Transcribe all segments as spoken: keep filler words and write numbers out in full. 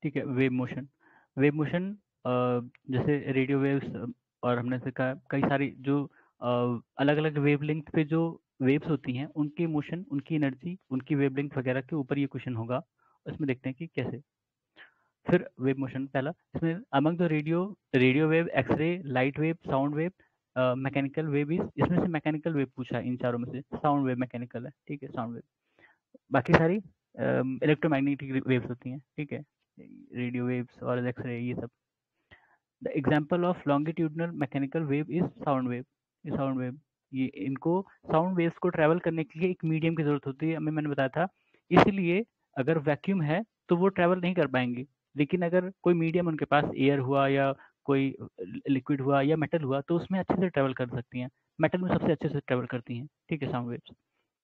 ठीक है। Wave motion, wave motion जैसे रेडियो वेव्स, और हमने देखा कई सारी जो अलग अलग वेवलेंथ पे जो वेव्स होती हैं उनकी मोशन, उनकी एनर्जी, उनकी वेवलेंथ वगैरह के ऊपर ये क्वेश्चन होगा। इसमें देखते हैं कि कैसे। फिर वेव मोशन पहला, इसमें among the radio radio wave, X ray, light wave, sound wave, mechanical wave is, इसमें से मैकेनिकल वेव पूछा है इन चारों में से, साउंड वेव मैकेनिकल है, ठीक है, साउंड वेव। बाकी सारी इलेक्ट्रोमैग्नेटिक वेव्स होती हैं, ठीक है, रेडियो वेव्स और एक्सरे ये सब। The example of longitudinal mechanical wave is sound wave, ये साउंड वेव, ये इनको साउंड वेव्स को ट्रैवल करने के लिए एक मीडियम की जरूरत होती है, हमें मैंने बताया था। इसलिए अगर वैक्यूम है तो वो ट्रैवल नहीं कर पाएंगे, लेकिन अगर कोई मीडियम उनके पास एयर हुआ या कोई लिक्विड हुआ या मेटल हुआ तो उसमें अच्छे से ट्रैवल कर सकती हैं। मेटल में सबसे अच्छे से ट्रैवल करती हैं, ठीक है, साउंड वेव्स।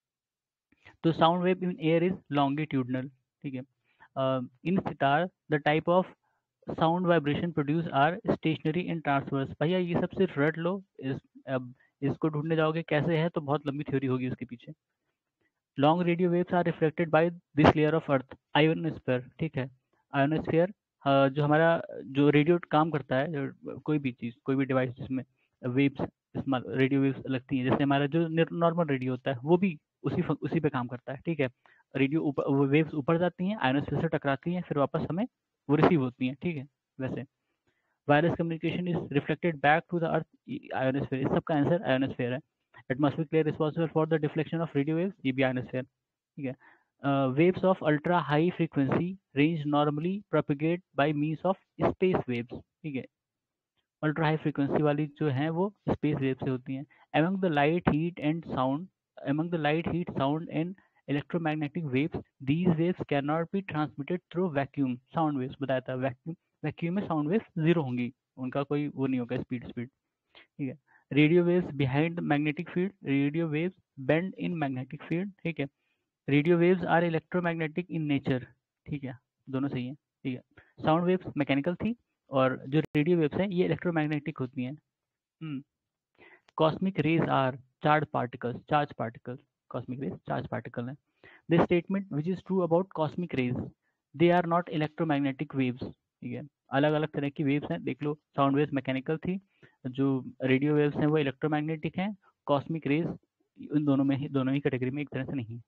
तो sound wave in air is longitudinal, ठीक है। In sitar the type of sound vibration produce are stationary and transverse. भैया ये सब सिर्फ रट लो, इस अब इसको ढूंढने जाओगे कैसे है तो बहुत लंबी थ्योरी होगी उसके पीछे। Long radio waves are reflected by this layer of earth, ionosphere, ठीक है। आयोनोस्फीयर जो हमारा जो रेडियो काम करता है, जो कोई भी चीज़, कोई भी डिवाइस जिसमें वेव्स, रेडियो वेव्स लगती हैं, जैसे हमारा जो नॉर्मल रेडियो होता है वो भी उसी फ- उसी पे काम करता है, ठीक है। रेडियो ऊपर, वो वेव्स ऊपर जाती हैं, आयोनोस्फीयर से टकराती हैं, फिर वापस हमें वो रिसीव होती हैं, ठीक है। वैसे wireless communication is reflected back to the earth, ionosphere, इस सब का आंसर आयोनोस्फीयर है। Atmospheric layer responsible for the deflection of radio waves, ये भी आयोनोस्फीयर, ठीक है। Waves of ultra high frequency range normally propagate by means of space waves, ठीक है। अल्ट्रा हाई फ्रीक्वेंसी वाली जो हैं वो स्पेस वेव से होती हैं। Among the light heat and sound, among the light heat sound and electromagnetic waves, these waves can not be transmitted through vacuum sound waves, बताया था वैक्यूम, वैक्यूम में साउंड वेव्स जीरो होंगी, उनका कोई वो नहीं होगा, स्पीड स्पीड, ठीक है। Radio waves behind magnetic field, radio waves bend in magnetic field, ठीक है। Radio waves are electromagnetic in nature, ठीक है, दोनों सही है, ठीक है। साउंड वेव्स मैकेनिकल थी, और जो रेडियो वेव्स हैं ये इलेक्ट्रोमैग्नेटिक होती हैं। Hmm. Cosmic rays are charge particles, charge particles, cosmic rays charge particle हैं। This statement which is true about cosmic rays, they are not electromagnetic waves, ठीक है। अलग अलग तरह की वेव्स हैं, देख लो, साउंड वेव्स मैकेनिकल थी, जो रेडियो वेव्स हैं वो इलेक्ट्रोमैग्नेटिक हैं, कॉस्मिक रेज इन दोनों में ही, दोनों ही कैटेगरी में एक तरह से नहीं।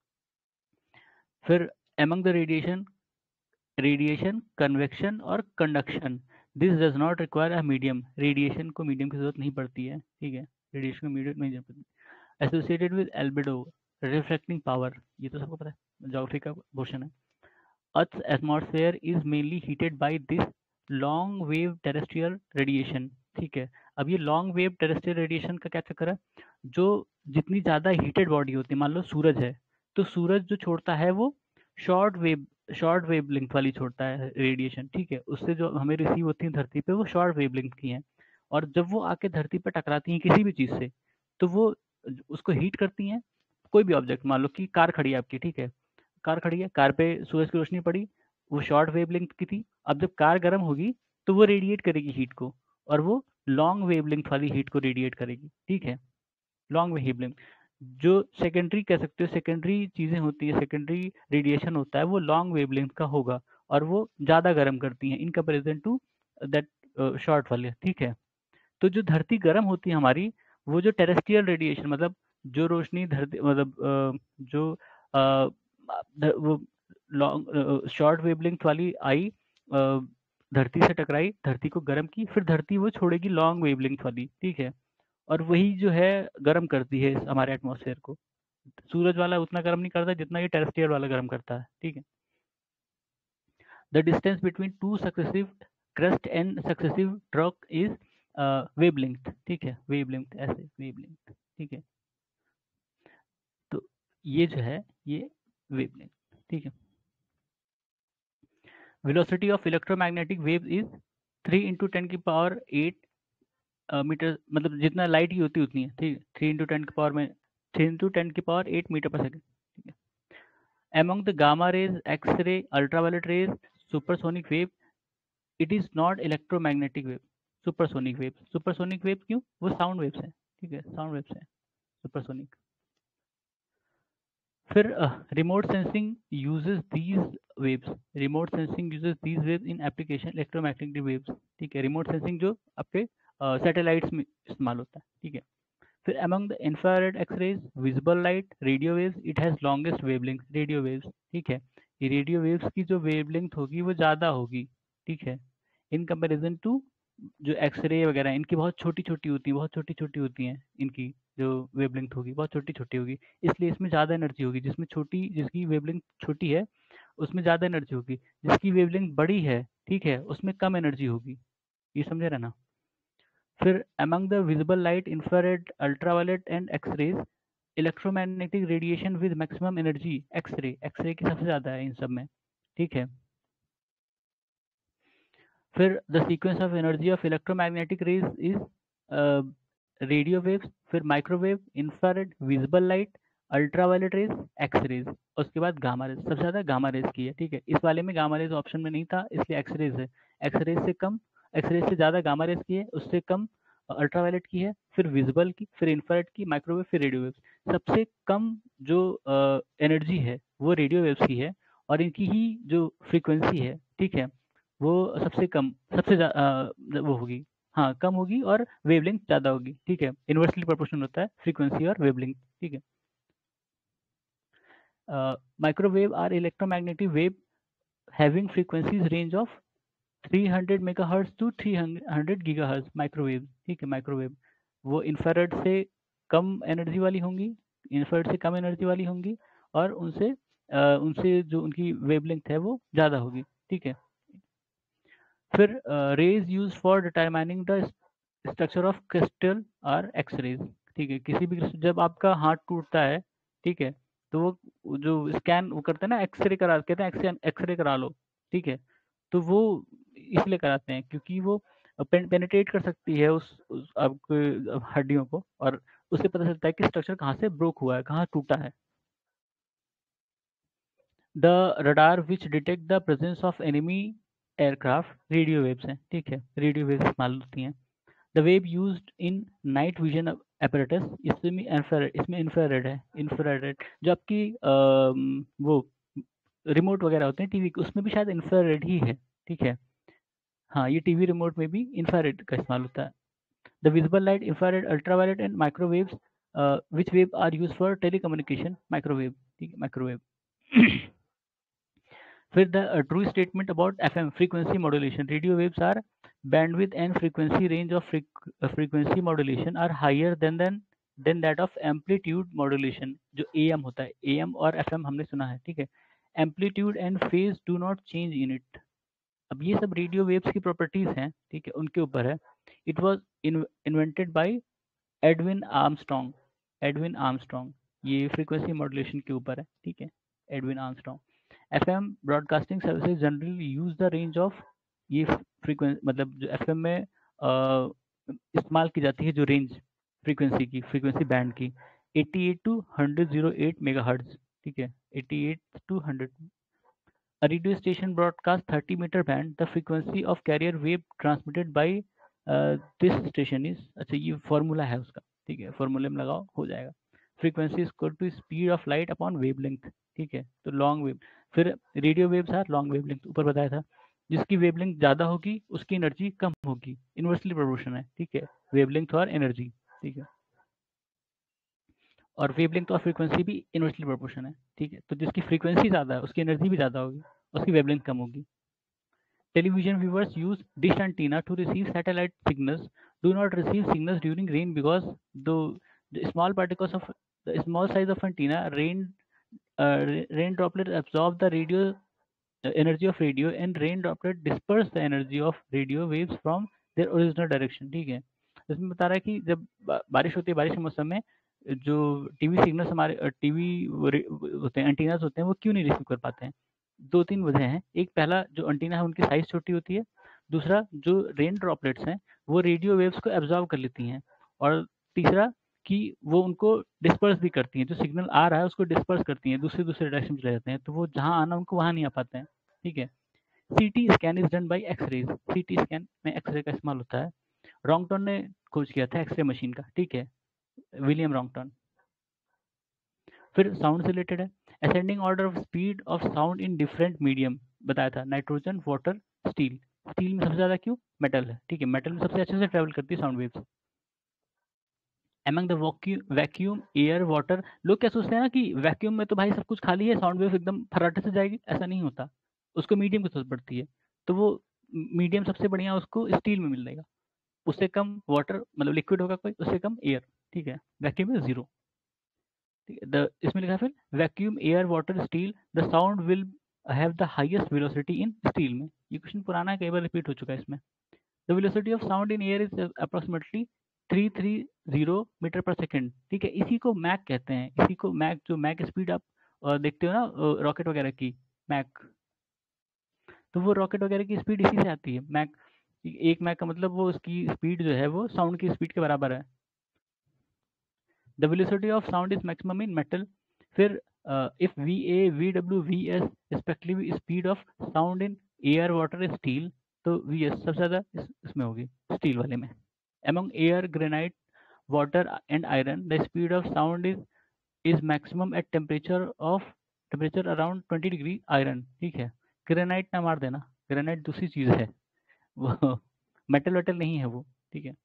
फिर among the radiation, radiation, convection और conduction, this does not require a medium, radiation को मीडियम की जरूरत नहीं पड़ती है, ठीक है, रेडिएशन को मीडियम नहीं जरूरत पड़ती। Associated with albedo, reflecting power, ये तो सबको पता है, ज्योग्राफी का पोर्शन है। Earth's atmosphere is mainly heated by this long wave terrestrial radiation, ठीक है। अब ये लॉन्ग वेव टेरेस्ट्रियल रेडिएशन का क्या चक्कर है, जो जितनी ज़्यादा हीटेड बॉडी होती है, मान लो सूरज है, तो सूरज जो छोड़ता है वो short wave, short wave length वाली छोड़ता है रेडिएशन, ठीक है। उससे जो हमें रिसीव होती है धरती पे वो शॉर्ट वेव लेंथ की हैं, और जब वो आके धरती पे टकराती हैं किसी भी चीज़ से, तो वो उसको हीट करती हैं। कोई भी ऑब्जेक्ट, मान लो कि कार खड़ी है आपकी, ठीक है, कार खड़ी है, कार पे सूरज की रोशनी पड़ी, वो शॉर्ट वेवलेंथ की थी। अब जब कार गर्म होगी तो वो रेडिएट करेगी हीट को, और वो लॉन्ग वेवलेंथ वाली हीट को रेडिएट करेगी, ठीक है, लॉन्ग वेवलेंथ। जो सेकेंडरी कह सकते हो, सेकेंडरी चीजें होती है, सेकेंडरी रेडिएशन होता है वो लॉन्ग वेवलेंथ का होगा, और वो ज्यादा गर्म करती हैं in comparison to that short वाले, ठीक है। तो जो धरती गर्म होती है हमारी, वो जो टेरेस्ट्रियल रेडिएशन, मतलब जो रोशनी धरती, मतलब अ, जो अ, ध- वो लॉन्ग शॉर्ट वेवलेंथ वाली आई, अ, धरती से टकराई, धरती को गर्म की, फिर धरती वो छोड़ेगी लॉन्ग वेवलेंथ वाली, ठीक है, और वही जो है गर्म करती है इस हमारे एटमॉस्फेयर को। सूरज वाला उतना गर्म नहीं करता जितना ये टेरेस्ट्रियल वाला गर्म करता है, ठीक है। The distance between two successive crest and successive trough is wavelength, ठीक है, वेवलेंथ, ऐसे वेवलेंथ, ठीक है। तो ये जो है ये वेवलेंथ, ठीक है। Velocity of electromagnetic wave is three into ten की पावर एट मीटर, मतलब जितना लाइट की होती है उतनी है, ठीक है, थ्री इंटू टेन की पावर में, थ्री इंटू टेन की power eight meter per second, ठीक है। Among the gamma rays, X-ray, ultraviolet rays, supersonic wave, it is not electromagnetic wave, supersonic wave, supersonic wave क्यों, वो साउंड वेव्स है, ठीक है, साउंड वेव्स है, सुपरसोनिक। फिर remote sensing uses these waves, remote sensing uses these waves in application electromagnetic waves, ठीक है। Remote sensing जो आपके सैटेलाइट्स में इस्तेमाल होता है, ठीक है। फिर among the infrared x-rays, visible light, radio waves, it has longest wavelength, radio waves, ठीक है। ये रेडियो वेव्स की जो वेवलेंथ होगी वो ज़्यादा होगी, ठीक है, इन कंपैरिजन टू जो एक्सरे वगैरह इनकी बहुत छोटी छोटी होती है, बहुत छोटी छोटी होती हैं इनकी जो वेवलेंथ होगी बहुत छोटी छोटी होगी, इसलिए इसमें ज़्यादा एनर्जी होगी। जिसमें छोटी जिसकी वेवलेंथ छोटी है उसमें ज़्यादा एनर्जी होगी, जिसकी वेवलेंथ बड़ी है, ठीक है, उसमें कम एनर्जी होगी। ये समझे रहे ना। फिर among the visible light, infrared, ultraviolet and x-rays, electromagnetic radiation with maximum energy x-ray, x-ray की सबसे ज़्यादा है इन सब में, ठीक है। फिर the sequence of energy of electromagnetic rays is radio waves, फिर microwave, infrared, visible light, ultraviolet rays, x rays, उसके बाद गामा रेज। सबसे ज़्यादा गामा रेज की है, ठीक है। इस वाले में गामा रेज ऑप्शन में नहीं था इसलिए एक्स रेज है। एक्स रेज से कम, एक्स रेज से ज़्यादा गामा रेज की है, उससे कम अल्ट्रावायलेट की है, फिर विजिबल की, फिर इंफ्रारेड की, माइक्रोवेव, फिर रेडियो वेव्स। सबसे कम जो एनर्जी uh, है वो रेडियो वेव्स की है, और इनकी ही जो फ्रीक्वेंसी है, ठीक है, वो सबसे कम, सबसे ज्या- अ, वो होगी, हाँ कम होगी, और वेवलेंथ ज़्यादा होगी, ठीक है। इन्वर्सली प्रोपोर्शनल होता है फ्रीक्वेंसी और वेवलेंथ, ठीक है। Microwave are electromagnetic wave having frequencies range of three hundred megahertz to three hundred gigahertz, microwave, ठीक है। माइक्रोवेव वो इंफ्रारेड से कम एनर्जी वाली होंगी, इंफ्रारेड से कम एनर्जी वाली होंगी, और उनसे अ, उनसे जो उनकी वेवलेंथ है वो ज़्यादा होगी, ठीक है। फिर rays use for determining the structure of crystal और एक्स रेज, ठीक है। किसी भी crystal- जब आपका हाथ टूटता है, ठीक है, तो वो वो जो स्कैन वो करते हैं ना, एक्सरे करा, कहते हैं एक्सरे एक्सरे करा लो, ठीक है। तो वो इसलिए कराते हैं क्योंकि वो पेनिट्रेट कर सकती है उस, उस आपके हड्डियों को, और उससे पता चलता है कि स्ट्रक्चर कहाँ से ब्रोक हुआ है, कहाँ टूटा है। The radar which detect the presence of enemy aircraft, radio waves हैं, ठीक है, रेडियो वेव्स इस्तेमाल होती हैं। The wave used in night vision apparatus, इसमें इंफ्रारेड, इसमें इंफ्रारेड है, इंफ्रारेड जो आपकी अम, वो रिमोट वगैरह होते हैं टीवी, उसमें भी शायद इंफ्रारेड ही है, ठीक है। हाँ, ये टीवी रिमोट में भी इंफ्रारेड का इस्तेमाल होता है। The visible light, infrared, ultraviolet and microwaves, which wave are use for telecommunication, microwave, ठीक है, माइक्रोवेव। फिर the true statement about F M frequency modulation, radio waves are bandwidth and frequency range of freq- uh, frequency modulation are higher than than than that of amplitude modulation, जो A M होता है, A M और F M हमने सुना है, ठीक है। amplitude and phase do not change in it। अब ये सब रेडियो वेव्स की प्रॉपर्टीज हैं, ठीक है, उनके ऊपर है। It was invented by Edwin Armstrong, Edwin Armstrong, ये फ्रीक्वेंसी मॉड्यूलेशन के ऊपर है, ठीक है, Edwin Armstrong. FM broadcasting services generally use the range of, ये फ्रीक्वेंसी मतलब जो एफएम में अ, इस्तेमाल की जाती है जो रेंज फ्रीक्वेंसी की, फ्रीक्वेंसी बैंड की, eighty eight to hundred zero eight megahertz, ठीक है, eighty eight to hundred. A radio station broadcasts thirty meter band. The frequency of carrier wave transmitted by uh, this station is, अच्छा ये formula है उसका, ठीक है, फॉर्मूले में लगाओ हो जाएगा। Frequency is equal to speed of light upon wavelength, ठीक है, तो लॉन्ग वेव। फिर radio waves are long wavelength, ऊपर बताया था। जिसकी वेवलेंथ ज़्यादा होगी उसकी एनर्जी कम होगी, इन्वर्सली प्रोपोर्शन है, ठीक है, वेवलेंथ और एनर्जी, ठीक है। और वेवलेंथ और फ्रीक्वेंसी भी इन्वर्सली प्रोपोर्शन है, ठीक है। तो जिसकी फ्रीक्वेंसी ज़्यादा है उसकी एनर्जी भी ज़्यादा होगी, उसकी वेवलेंथ कम होगी। Television viewers use dish antenna to receive satellite signals. Do not receive signals during rain because the, the small particles of the small size of antenna, rain uh, rain droplets absorb the radio uh, energy of radio, and rain droplet disperse the energy of radio waves from their original direction, ठीक है। इसमें बता रहा है कि जब बा- बारिश होती है, बारिश के मौसम में जो टीवी सिग्नल्स हमारे टीवी होते हैं, एंटीनास होते हैं, वो क्यों नहीं रिसीव कर पाते हैं। दो तीन वजह हैं। एक, पहला जो एंटीना है उनकी साइज छोटी होती है। दूसरा, जो रेन ड्रॉपलेट्स हैं वो रेडियो वेव्स को एब्जॉर्ब कर लेती हैं। और तीसरा कि वो उनको डिस्पर्स भी करती हैं, जो सिग्नल आ रहा है उसको डिस्पर्स करती हैं, दूसरे दूसरे डायरेक्शन में चले जाते हैं, तो वो जहाँ आना उनको वहाँ नहीं आ पाते हैं, ठीक है। CT scan is done by x-rays, CT scan में एक्सरे का इस्तेमाल होता है। रॉन्गटन ने खोज किया था एक्सरे मशीन का, ठीक है, विलियम रॉन्गटन। फिर साउंड से रिलेटेड है। Ascending order of speed of sound in different medium बताया था, नाइट्रोजन, वाटर, स्टील। स्टील में सबसे ज़्यादा क्यों? मेटल है, ठीक है, मेटल में सबसे अच्छे से ट्रेवल करती है sound waves. Among the vacuum, air, water. लोग क्या सोचते हैं ना कि वैक्यूम में तो भाई सब कुछ खाली है, साउंड वेव एकदम फर्राटे से जाएगी, ऐसा नहीं होता। उसको मीडियम की जरूरत पड़ती है, तो वो मीडियम सबसे बढ़िया उसको स्टील में मिल जाएगा। उससे कम वाटर मतलब लिक्विड होगा कोई, उससे कम एयर, ठीक है, वैक्यूम में जीरो। ठीक है, द इसमें लिखा है फिर vacuum, air, water, steel, the sound will have the highest velocity in steel में। ये क्वेश्चन पुराना है, कई बार रिपीट हो चुका है इसमें। The velocity of sound in air is approximately three three zero meter per second, ठीक है, इसी को मैक कहते हैं। इसी को मैक, जो मैक स्पीड आप अ, देखते हो ना रॉकेट वगैरह की, मैक, तो वो रॉकेट वगैरह की स्पीड इसी से आती है, मैक। एक मैक का मतलब वो उसकी स्पीड जो है वो साउंड की स्पीड के बराबर है। The velocity of sound is maximum in metal. फिर if V A, V W, V S respectively speed of sound in air, water, steel, तो वी एस सबसे ज़्यादा इस, इसमें होगी, स्टील वाले में। Among air, granite, water and iron, the speed of sound is is maximum at temperature of temperature around twenty degree iron, ठीक है। ग्रेनाइट ना मार देना, ग्रेनाइट दूसरी चीज है, वो मेटल वेटल नहीं है वो, ठीक है।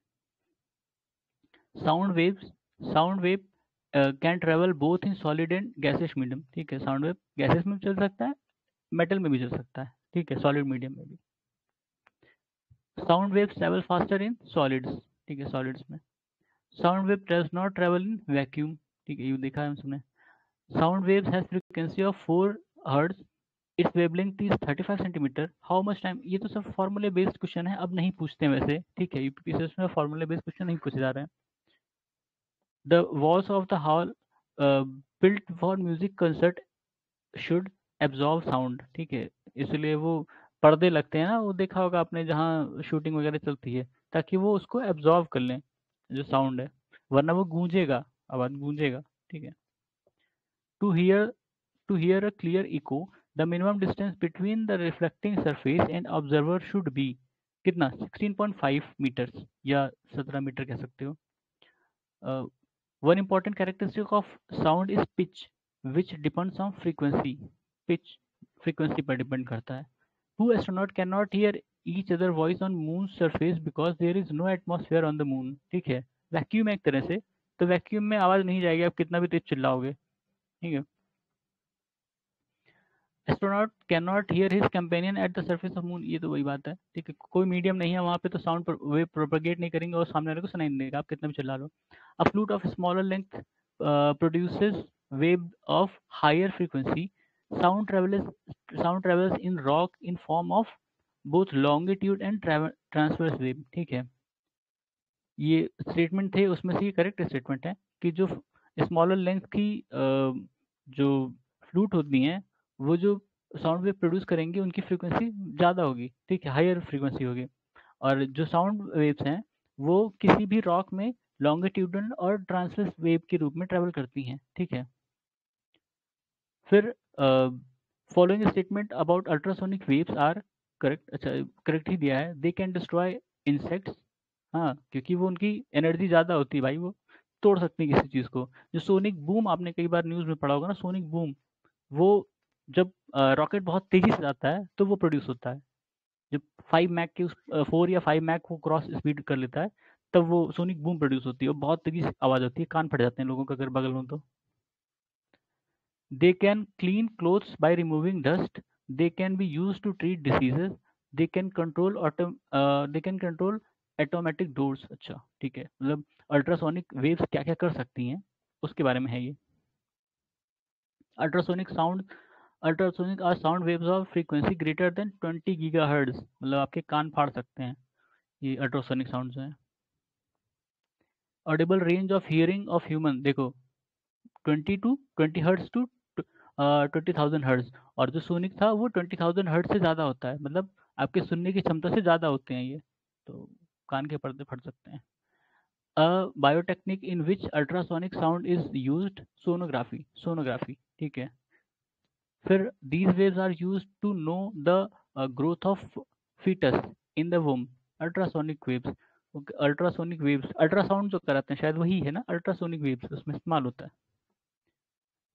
Sound waves, sound wave can travel both in solid and gases medium, ठीक है। साउंड वेव गैसेस में भी चल सकता है, मेटल में भी चल सकता है, ठीक है, सॉलिड मीडियम में भी। Sound waves travel faster in solids, ठीक है, सॉलिड्स में। Sound wave does not travel in vacuum, ठीक है, ये देखा है हमने। Sound waves has frequency of four hertz, its wavelength is thirty five centimeter, how much time. ये तो सब फॉर्मूले बेस्ड क्वेश्चन है, अब नहीं पूछते हैं वैसे, ठीक है, यूपीएससी में फॉर्मूले बेस्ड क्वेश्चन नहीं पूछे जा रहे हैं। The walls of the hall built for music concert should absorb sound, ठीक है, इसलिए वो पर्दे लगते हैं ना, वो देखा होगा आपने जहाँ शूटिंग वगैरह चलती है, ताकि वो उसको एब्जॉर्ब कर लें जो साउंड है, वरना वो गूंजेगा, आवाज गूंजेगा, ठीक है। To hear to hear a clear echo, the minimum distance between the reflecting surface and observer should be कितना? सिक्सटीन पॉइंट फाइव मीटर्स या सत्रह मीटर कह सकते हो। One important characteristic of sound is pitch, which depends on frequency. Pitch frequency पर depend करता है। Two astronaut can not hear each other voice on moon surface because there is no atmosphere on the moon, ठीक है, vacuum है एक तरह से, तो वैक्यूम में आवाज नहीं जाएगी, आप कितना भी तेज चिल्लाओगे, ठीक है। Astronaut can not hear his companion at the surface of moon, ये तो वही बात है, ठीक है, कोई मीडियम नहीं है वहाँ पे, तो साउंड वेव प्रोपेगेट नहीं करेंगे और सामने वाले को सुनाई नहीं देगा, आप कितना भी चिल्ला लो। A flute of smaller length produces wave of higher frequency, sound travels sound travels in rock in form of both longitude and transverse wave, ठीक है। ये स्टेटमेंट थे, उसमें से ये करेक्ट स्टेटमेंट है कि जो स्मॉलर लेंथ की अ, जो फ्लूट होती हैं, वो जो साउंड वेव प्रोड्यूस करेंगी उनकी फ्रीक्वेंसी ज़्यादा होगी, ठीक है, हायर फ्रीक्वेंसी होगी। और जो साउंड वेव्स हैं वो किसी भी रॉक में लॉन्गिट्यूडनल और ट्रांसवर्स वेव के रूप में ट्रेवल करती हैं, ठीक है। फिर following statement about ultrasonic waves are correct, अच्छा करेक्ट ही दिया है। दे कैन डिस्ट्रॉय इंसेक्ट्स, हाँ, क्योंकि वो उनकी एनर्जी ज़्यादा होती है भाई, वो तोड़ सकते हैं किसी चीज़ को। जो सोनिक बूम आपने कई बार न्यूज़ में पढ़ा होगा ना, सोनिक बूम, वो जब रॉकेट बहुत तेज़ी से जाता है तो वो प्रोड्यूस होता है। जब फाइव मैक की उस फोर या फाइव मैक को क्रॉस स्पीड कर लेता है, तब वो सोनिक बूम प्रोड्यूस होती है, वो बहुत तेज़ी से आवाज़ होती है, कान फट जाते हैं लोगों का अगर बगल में हो तो। They can clean clothes by removing dust. They can be used to treat diseases. They can control auto, uh, they can control automatic doors. अच्छा, ठीक है, मतलब अल्ट्रासोनिक वेव्स क्या क्या कर सकती हैं उसके बारे में है ये। Ultrasonic sound ultrasonic are sound waves of frequency greater than twenty gigahertz, मतलब आपके कान फाड़ सकते हैं ये अल्ट्रासोनिक साउंड जो है। Audible range of hearing of human, देखो twenty to twenty hertz to twenty thousand hertz, और जो सोनिक था वो ट्वेंटी थाउजेंड हर्ट्ज से ज़्यादा होता है, मतलब आपके सुनने की क्षमता से ज़्यादा होते हैं ये, तो कान के पर्दे फट सकते हैं। A biotechnique in which ultrasonic sound is used, sonography, sonography, ठीक है। फिर these waves are used to know the growth of foetus in the womb, ultrasonic waves. Ultrasonic waves, ultrasound जो कराते हैं शायद वही है ना, अल्ट्रासोनिक वेव्स उसमें इस्तेमाल होता है।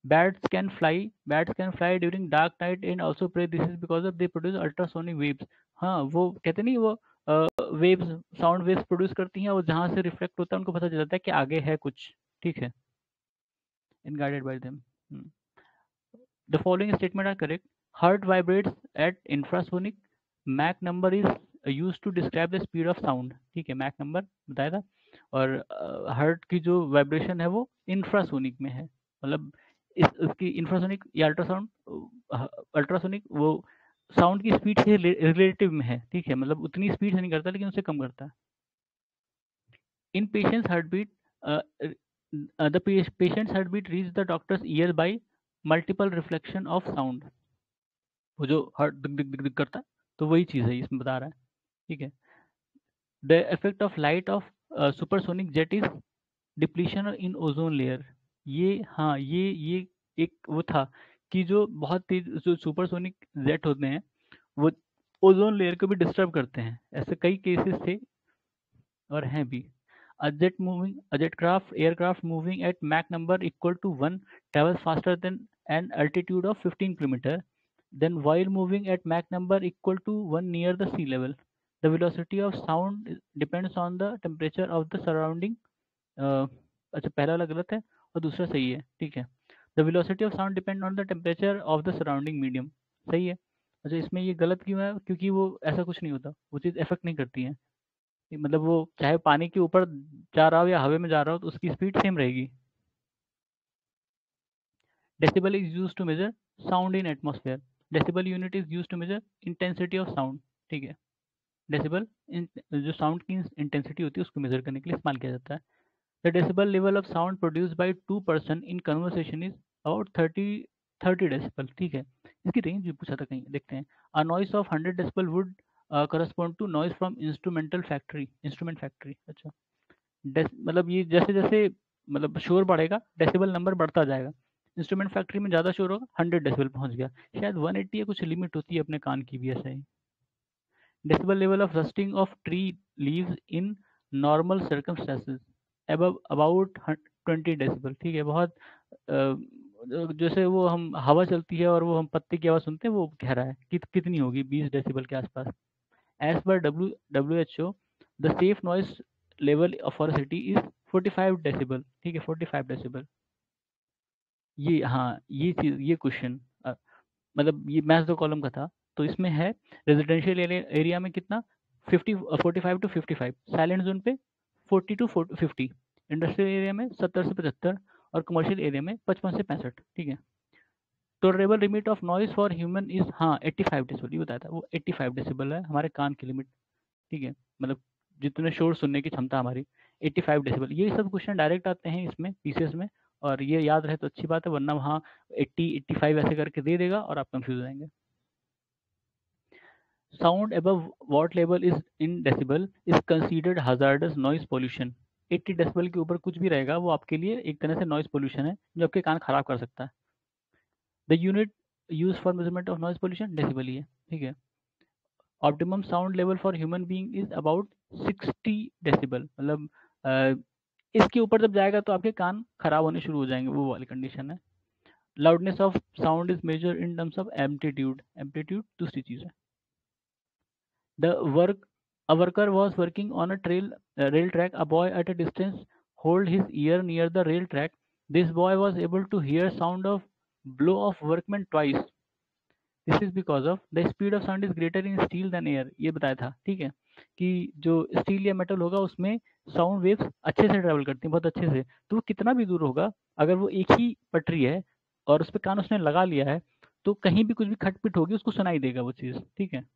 Bats can fly. Bats can fly during dark night and also prey. This is because of they produce ultrasonic waves. हाँ वो कहते नहीं वो वेव्स साउंड वेव्स प्रोड्यूस करती हैं और जहाँ से रिफ्लेक्ट होता है उनको पता चल जाता है कि आगे है कुछ. ठीक है. And guided by them. Hmm. The following statement are correct. Heart vibrates at infrasonic. Mach number is used to describe the speed of sound. ठीक है. Mach number बताया था. और हार्ट की जो वाइब्रेशन है वो इंफ्रासोनिक में है. मतलब इस उसकी इंफ्रासोनिक या अल्ट्रासाउंड अल्ट्रासोनिक वो साउंड की स्पीड से रिलेटिव में है. ठीक है. मतलब उतनी स्पीड से नहीं करता लेकिन उससे कम करता है. In patients heart beat the patients heart beat reach the doctors ear by multiple reflection of sound. वो जो हार्ट दिक दिक दिक दिक करता है तो वही चीज़ है इसमें बता रहा है. ठीक है. The effect of light of supersonic jet is depletion in ozone layer. ये हाँ ये ये एक वो था कि जो बहुत तेज जो सुपरसोनिक जेट होते हैं वो ओजोन लेयर को भी डिस्टर्ब करते हैं. ऐसे कई केसेस थे और हैं भी. A jet moving, a jet craft, aircraft moving at Mach number equal to one travels faster than an altitude of fifteen kilometer. Then, while moving at Mach number equal to one near the sea level, the velocity of sound is- depends on the temperature of the surrounding. Uh, अच्छा पहला वाला गलत है और दूसरा सही है. ठीक है. The velocity of sound depend on the temperature of the surrounding medium. सही है. अच्छा इसमें ये गलत क्यों है? क्योंकि वो ऐसा कुछ नहीं होता. वो चीज़ इफेक्ट नहीं करती है. मतलब वो चाहे पानी के ऊपर जा रहा हो या हवा में जा रहा हो तो उसकी स्पीड सेम रहेगी. Decibel is use to measure sound in atmosphere. Decibel unit is use to measure intensity of sound. ठीक है. डेसिबल जो साउंड की इंटेंसिटी होती है उसको मेजर करने के लिए इस्तेमाल किया जाता है. The decibel level of sound produce by two person in conversation is about thirty thirty decibel. ठीक है. इसकी रेंज भी पूछा था कहीं, देखते हैं. A noise of hundred decibel would correspond to noise from instrumental factory. Instrument factory. अच्छा. डेस मतलब ये जैसे-जैसे मतलब शोर बढ़ेगा, डेसिबल नंबर बढ़ता जाएगा. इंस्ट्रूमेंट फैक्ट्री में ज़्यादा शोर होगा, हंड्रेड डेसिबल पहुँच गया. शायद वन एटी या कुछ लिमिट होती है अपने कान की भी ऐसा ही. Decibel level of rustling of tree leaves in normal circumstances above about twenty decibel. ठीक है. बहुत अ, जैसे वो हम हवा चलती है और वो हम पत्ते की आवाज़ सुनते हैं वो कह रहा है कित कितनी होगी बीस डेसिबल के आसपास. As per W W H O the safe noise level for a city is forty five decibel. ठीक है. Forty five decibel. ये हाँ ये चीज़ ये क्वेश्चन मतलब ये मैथ्स दो कॉलम का था. तो इसमें है रेजिडेंशियल एरिया में कितना fifty forty five to fifty five. Silent zone पे forty to fifty. Industrial area में सत्तर से पचहत्तर और कमर्शियल एरिया में पचपन से पैंसठ. ठीक है. Tolerable limit of noise for human is हाँ एट्टी फाइव डेसिबल. ये बताया था वो एट्टी फाइव डेसिबल है हमारे कान की लिमिट. ठीक है. मतलब जितने शोर सुनने की क्षमता हमारी एट्टी फाइव डेसिबल. ये सब क्वेश्चन डायरेक्ट आते हैं इसमें पीसीएस में और ये याद रहे तो अच्छी बात है वरना वहाँ एट्टी एट्टी फाइव ऐसे करके दे देगा और आप कंफ्यूज हो जाएंगे. Sound above what level is in decibel is considered hazardous noise pollution. Eighty decibel के ऊपर कुछ भी रहेगा वो आपके लिए एक तरह से नॉइस पोल्यूशन है जो आपके कान खराब कर सकता है. The unit use for measurement of noise pollution decibel ही है. ठीक है. Optimum sound level for human being is about sixty decibel. मतलब अ, इसके ऊपर जब जाएगा तो आपके कान खराब होने शुरू हो जाएंगे. वो वाली कंडीशन है. Loudness of sound is measure in terms of amplitude. Amplitude दूसरी चीज है. The work a worker was working on a trail uh, rail track. A boy at a distance hold his ear near the rail track. This boy was able to hear sound of blow of workmen twice. This is because of the speed of sound is greater in steel than air. ये बताया था. ठीक है. कि जो steel या metal होगा उसमें साउंड वेव्स अच्छे से ट्रेवल करती हैं बहुत अच्छे से. तो वो कितना भी दूर होगा अगर वो एक ही पटरी है और उस पर कान उसने लगा लिया है तो कहीं भी कुछ भी खटपिट होगी उसको सुनाई देगा वो चीज़. ठीक है.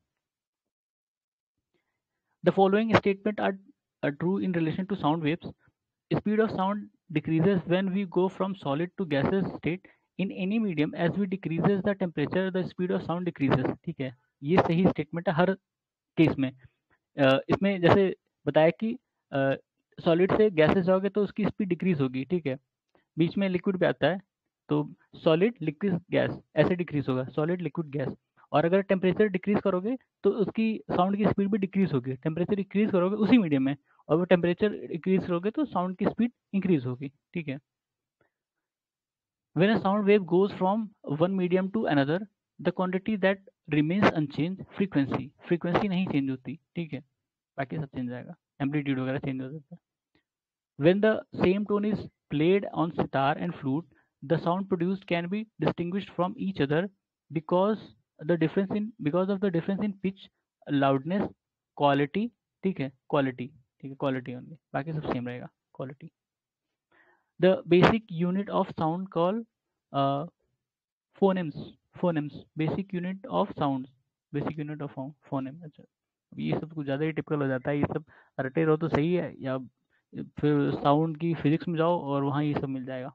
The following statement are true in relation to sound waves. Speed of sound decreases when we go from solid to gaseous state in any medium. As we decreases the temperature, the speed of sound decreases. ठीक है. ये सही statement है हर case में. अ, इसमें जैसे बताया कि सॉलिड से गैसेस जाओगे तो उसकी स्पीड डिक्रीज होगी. ठीक है. बीच में लिक्विड पे आता है तो सॉलिड लिक्विड गैस ऐसे डिक्रीज होगा. Solid liquid gas. और अगर टेम्परेचर डिक्रीज करोगे तो उसकी साउंड की स्पीड भी डिक्रीज होगी. टेम्परेचर डिक्रीज करोगे उसी मीडियम में और वो टेम्परेचर डिक्रीज करोगे तो साउंड की स्पीड इंक्रीज होगी. ठीक है. When a sound wave goes from one medium to another, the quantity that remains unchanged, frequency frequency नहीं चेंज होती, ठीक है, बाकी सब चेंज आएगा, एम्पलीट्यूड वगैरह चेंज हो जाता है. When the same tone is played on sitar and flute, the sound produced can be distinguished from each other because the difference in because of the difference in pitch, loudness, quality. ठीक है, quality, ठीक है, quality only, बाकी सब same रहेगा, quality. The basic unit of sound called uh, phonemes. Phonemes, basic unit of sounds, basic unit of phone- phoneme. अच्छा, अब ये सब कुछ ज़्यादा ही टिपिकल हो जाता है, ये सब रटे रहो तो सही है, या फिर साउंड की फिजिक्स में जाओ और वहाँ ये सब मिल जाएगा.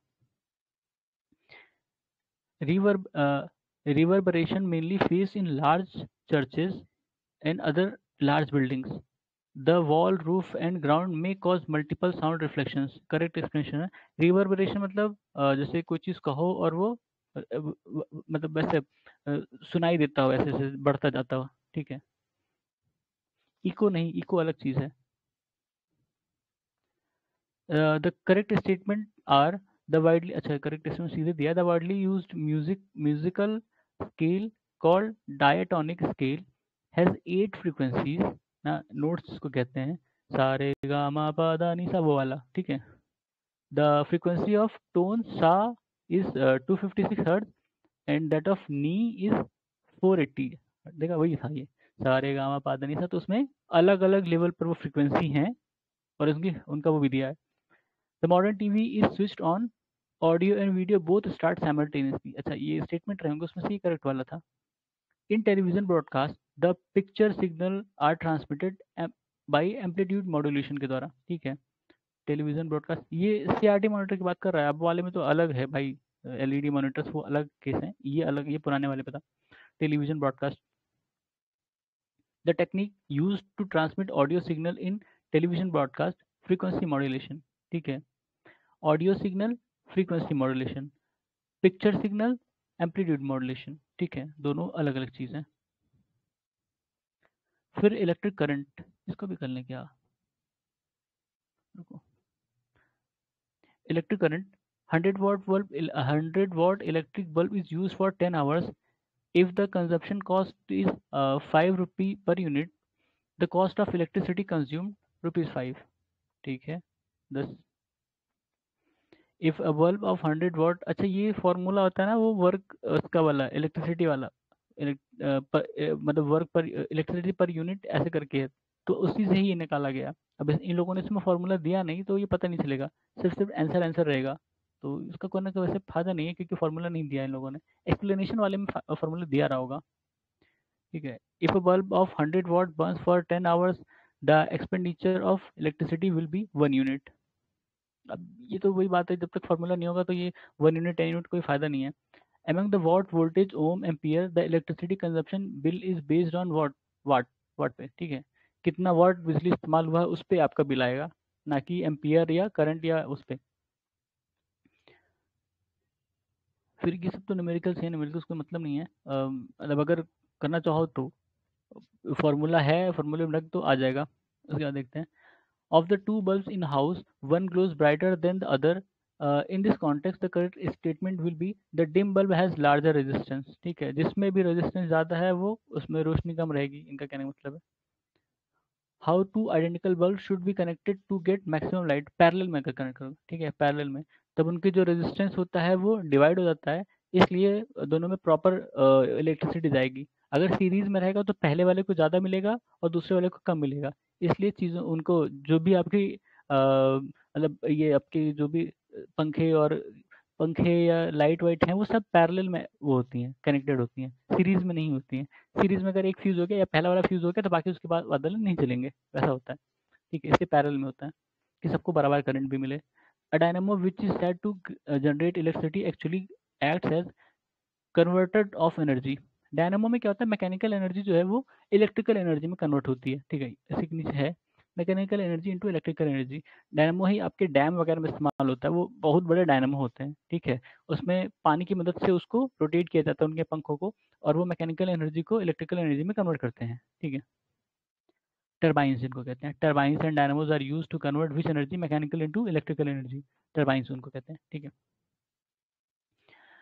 Reverb, uh, reverberation mainly face in large churches and other large buildings. The wall, roof and ground may cause multiple sound reflections. Correct explanation है. Reverberation मतलब अ, जैसे कोई चीज़ कहो और वो अ, अ, व- व- मतलब वैसे अ, सुनाई देता हो, ऐसे ऐसे बढ़ता जाता हो, ठीक है. इको नहीं, इको अलग चीज़ है. The correct statement are the widely, अच्छा करेक्ट स्टेटमेंट सीधे दिया. The widely used music musical scale called diatonic scale has eight frequencies ना, नोट्स को कहते हैं, सारे गा मा पा दा नी सा, वो वाला, ठीक है. The frequency of tone sa is two fifty six hertz and that of ni is four eighty. देखा, वही था ये, सारे गा मा पा दा नी सा, तो उसमें अलग अलग लेवल पर वो फ्रीक्वेंसी हैं और उसकी उनका वो भी दिया है. The modern T V is switched on. Audio and video both start simultaneously. अच्छा, ये स्टेटमेंट रहेंगे उसमें से, ही करेक्ट वाला था. In television broadcast, the picture signal are transmitted am- by amplitude modulation के द्वारा, ठीक है. टेलीविजन ब्रॉडकास्ट, ये सीआरटी मॉनिटर की बात कर रहा है, अब वाले में तो अलग है भाई. एलईडी मॉनिटर्स वो अलग केस है, ये अलग, ये पुराने वाले पे था. Television broadcast, the technique used to transmit audio signal in television broadcast, frequency modulation, ठीक है. Audio signal, frequency modulation. Picture signal, amplitude modulation, ठीक है, दोनों अलग अलग चीज़ हैं. फिर इलेक्ट्रिक करंट, इसको भी कर लें क्या, रुको. Electric current, hundred watt bulb, hundred watt electric bulb is used for ten hours. If the consumption cost is uh, five rupee per unit, the cost of electricity consumed rupees five, ठीक है. दस. If a bulb of hundred watt, अच्छा ये formula होता है ना वो work उसका वाला, इलेक्ट्रिसिटी वाला, elect- अ, प- अ, मतलब वर्क पर इलेक्ट्रिसिटी पर यूनिट ऐसे करके है, तो उसी से ही ये निकाला गया. अब इस- इन लोगों ने इसमें फॉर्मूला दिया नहीं तो ये पता नहीं चलेगा, सिर्फ सिर्फ आंसर आंसर रहेगा, तो इसका कोई ना कोई वैसे फायदा नहीं है क्योंकि फॉर्मूला नहीं दिया इन लोगों ने. एक्सप्लेनेशन वाले में फॉर्मूला दिया रहा होगा, ठीक है. If a bulb of hundred watt burns for ten hours, the expenditure of electricity will be one unit. अब ये तो वही बात है, जब तक फार्मूला नहीं होगा तो ये वन यूनिट टेन यूनिट कोई फायदा नहीं है. Among the watt voltage ohm ampere, the electricity consumption bill is based on watt, watt watt पे, ठीक है, कितना वाट बिजली इस्तेमाल हुआ है उस पे आपका बिल आएगा, ना कि एम्पियर या करंट या उस पे. फिर ये सब तो न्यूमेरिकल्स है, न्यूमेरिकल्स कोई मतलब नहीं है. अम, मतलब अगर करना चाहो तो फार्मूला है, फार्मूले में रख तो आ जाएगा. उसके बाद देखते हैं. Of the two bulbs in house, one glows brighter than the other. Uh, in this context, the correct statement will be the dim bulb has larger resistance. ठीक है, जिसमें भी रेजिस्टेंस ज़्यादा है वो उसमें रोशनी कम रहेगी, इनका कहने का मतलब है. How two identical bulb should be connected to get maximum light, parallel में अगर कनेक्ट करो, ठीक है, पैरेलल में, तब उनकी जो रेजिस्टेंस होता है वो डिवाइड हो जाता है, इसलिए दोनों में प्रॉपर इलेक्ट्रिसिटी जाएगी. अगर सीरीज में रहेगा तो पहले वाले को ज़्यादा मिलेगा और दूसरे वाले को कम मिलेगा, इसलिए चीज़ों उनको जो भी आपकी अ, मतलब ये आपकी जो भी पंखे और पंखे या लाइट वाइट हैं वो सब पैरेलल में वो होती हैं, कनेक्टेड होती हैं, सीरीज में नहीं होती हैं. सीरीज में अगर एक फ्यूज हो गया या पहला वाला फ्यूज हो गया तो बाकी उसके बाद बादल नहीं चलेंगे, वैसा होता है, ठीक है. इससे पैरेलल में होता है कि सबको बराबर करंट भी मिले. A dynamo which is said to generate electricity actually acts as converter of energy. Dynamo में क्या होता है, मैकेनिकल एनर्जी जो है वो इलेक्ट्रिकल एनर्जी में कन्वर्ट होती है, ठीक है, इसी के नीचे है mechanical energy into electrical energy. Dynamo ही आपके डैम वगैरह में इस्तेमाल होता है, वो बहुत बड़े डायनामो होते हैं, ठीक है, उसमें पानी की मदद से उसको रोटेट किया जाता है उनके पंखों को, और वो मैकेनिकल एनर्जी को इलेक्ट्रिकल एनर्जी में कन्वर्ट करते हैं, ठीक है. टर्बाइंस जिनको कहते हैं, turbines and dynamos are use to convert which energy mechanical into electrical energy. Turbines उनको कहते हैं, ठीक है.